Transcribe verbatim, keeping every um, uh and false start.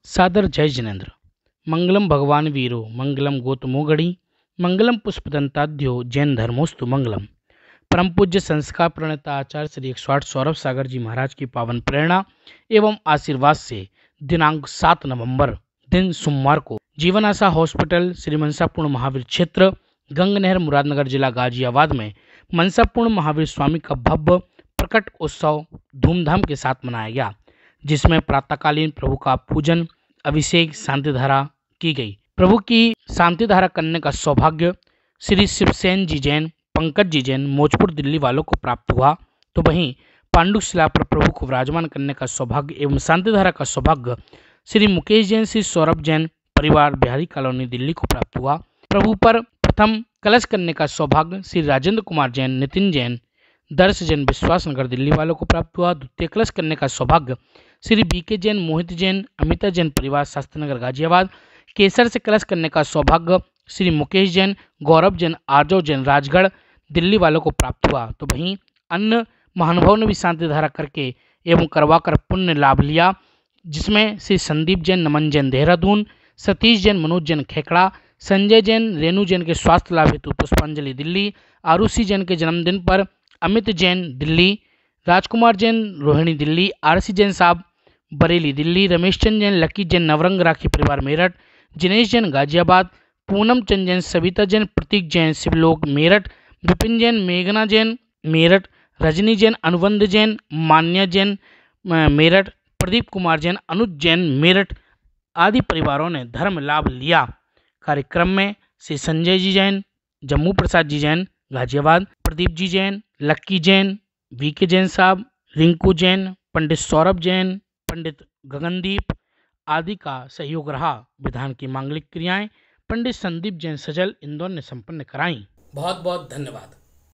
सादर जय जिनेन्द्र। मंगलम भगवान वीरो मंगलम गौतमोगढ़ी मंगलम पुष्पदंताध्यो जैन धर्मोस्तु मंगलम। परम पूज्य संस्कार प्रणेता आचार्य श्री एक सौ आठ सौरभ सागर जी महाराज की पावन प्रेरणा एवं आशीर्वाद से दिनांक सात नवंबर दिन सोमवार को जीवन आशा हॉस्पिटल श्री मनसापूर्ण महावीर क्षेत्र गंगनहर मुरादनगर जिला गाजियाबाद में मनसापूर्ण महावीर स्वामी का भव्य प्रकट उत्सव धूमधाम के साथ मनाया गया, जिसमें प्रातःकालीन प्रभु का पूजन अभिषेक शांति धारा की गई। प्रभु की शांति धारा करने का सौभाग्य श्री शिवसेन जी जैन पंकज जी जैन मौजपुर दिल्ली वालों को प्राप्त हुआ, तो वहीं पांडु शिला पर प्रभु को विराजमान करने का सौभाग्य एवं शांति धारा का सौभाग्य श्री मुकेश जैन श्री सौरभ जैन परिवार बिहारी कॉलोनी दिल्ली को प्राप्त हुआ। प्रभु पर प्रथम कलश करने का सौभाग्य श्री राजेंद्र कुमार जैन नितिन जैन दर्श जैन विश्वास नगर दिल्ली वालों को प्राप्त हुआ। द्वितीय कलश करने का सौभाग्य श्री बीके जैन मोहित जैन अमिता जैन परिवार शास्त्री नगर गाजियाबाद। केसर से कलश करने का सौभाग्य श्री मुकेश जैन गौरव जैन आरजो जैन राजगढ़ दिल्ली वालों को प्राप्त हुआ, तो वहीं अन्य महानुभावों ने भी शांति धारा करके एवं करवाकर पुण्य लाभ लिया, जिसमें श्री संदीप जैन नमन जैन देहरादून सतीश जैन मनोज जैन खेकड़ा संजय जैन रेणु जैन के स्वास्थ्य लाभ हेतु पुष्पांजलि दिल्ली आरुषि जैन के जन्मदिन पर अमित जैन दिल्ली राजकुमार जैन रोहिणी दिल्ली आरसी जैन साहब बरेली दिल्ली रमेश चंद जैन लकी जैन नवरंग राखी परिवार मेरठ जिनेश जैन गाजियाबाद पूनम चंद जैन सविता जैन प्रतीक जैन शिवलोक मेरठ विपिन जैन मेघना जैन मेरठ रजनी जैन अनुबंध जैन मान्या जैन मेरठ प्रदीप कुमार जैन अनुज जैन मेरठ आदि परिवारों ने धर्म लाभ लिया। कार्यक्रम में श्री संजय जी जैन जम्मू प्रसाद जी जैन गाजियाबाद प्रदीप जी जैन लक्की जैन वीके जैन साहब रिंकू जैन पंडित सौरभ जैन पंडित गगनदीप आदि का सहयोग रहा। विधान की मांगलिक क्रियाएं पंडित संदीप जैन सजल इंदौर ने संपन्न कराई। बहुत बहुत धन्यवाद।